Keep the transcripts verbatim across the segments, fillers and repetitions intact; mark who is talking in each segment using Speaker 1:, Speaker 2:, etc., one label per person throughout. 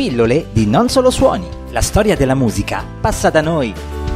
Speaker 1: Pillole di Non Solo Suoni. La storia della musica passa da noi.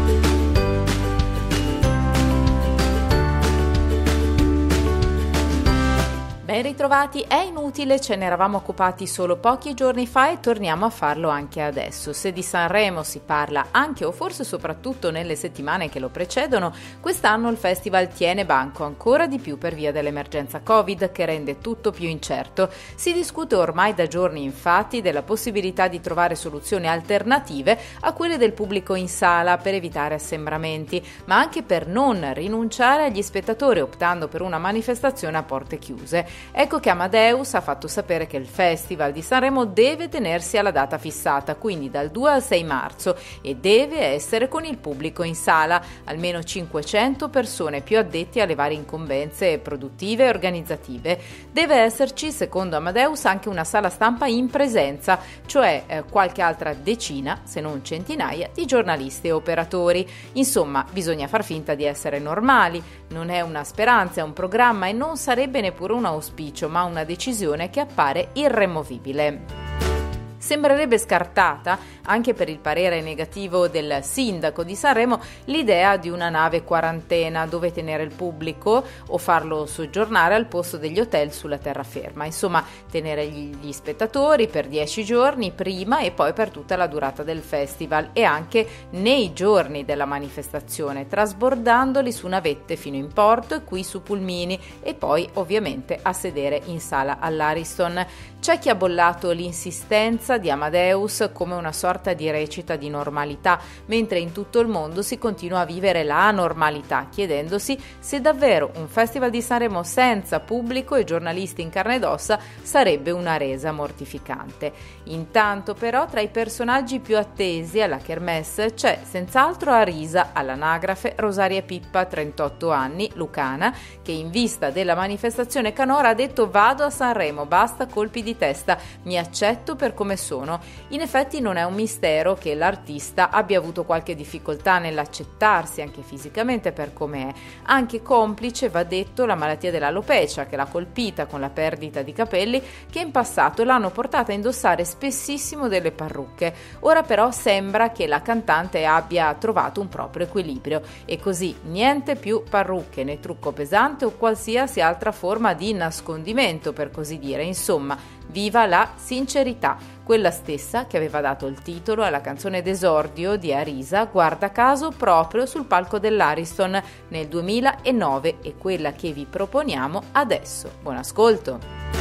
Speaker 2: Ben ritrovati, è inutile, ce ne eravamo occupati solo pochi giorni fa e torniamo a farlo anche adesso. Se di Sanremo si parla anche o forse soprattutto nelle settimane che lo precedono, quest'anno il festival tiene banco ancora di più per via dell'emergenza Covid che rende tutto più incerto. Si discute ormai da giorni infatti della possibilità di trovare soluzioni alternative a quelle del pubblico in sala per evitare assembramenti, ma anche per non rinunciare agli spettatori optando per una manifestazione a porte chiuse. Ecco che Amadeus ha fatto sapere che il Festival di Sanremo deve tenersi alla data fissata, quindi dal due al sei marzo, e deve essere con il pubblico in sala, almeno cinquecento persone più addetti alle varie incombenze produttive e organizzative. Deve esserci, secondo Amadeus, anche una sala stampa in presenza, cioè eh, qualche altra decina, se non centinaia, di giornalisti e operatori. Insomma, bisogna far finta di essere normali. Non è una speranza, è un programma e non sarebbe neppure un auspicio, ma una decisione che appare irremovibile. Sembrerebbe scartata, anche per il parere negativo del sindaco di Sanremo, l'idea di una nave quarantena dove tenere il pubblico o farlo soggiornare al posto degli hotel sulla terraferma. Insomma, tenere gli spettatori per dieci giorni prima e poi per tutta la durata del festival e anche nei giorni della manifestazione, trasbordandoli su navette fino in porto e qui su pulmini e poi ovviamente a sedere in sala all'Ariston. C'è chi ha bollato l'insistenza di Amadeus come una sorta di recita di normalità, mentre in tutto il mondo si continua a vivere la anormalità, chiedendosi se davvero un festival di Sanremo senza pubblico e giornalisti in carne ed ossa sarebbe una resa mortificante. Intanto però tra i personaggi più attesi alla Kermesse c'è senz'altro Arisa, all'anagrafe Rosaria Pippa, trentotto anni, lucana, che in vista della manifestazione canora ha detto: vado a Sanremo, basta colpi di testa, mi accetto per come sono. In effetti non è un mistero che l'artista abbia avuto qualche difficoltà nell'accettarsi anche fisicamente per com'è, anche complice, va detto, la malattia dell'alopecia che l'ha colpita con la perdita di capelli, che in passato l'hanno portata a indossare spessissimo delle parrucche. Ora però sembra che la cantante abbia trovato un proprio equilibrio e così niente più parrucche né trucco pesante o qualsiasi altra forma di nascondimento, per così dire. Insomma, viva la sincerità, quella stessa che aveva dato il titolo alla canzone d'esordio di Arisa, guarda caso proprio sul palco dell'Ariston nel duemilanove, e quella che vi proponiamo adesso. Buon ascolto!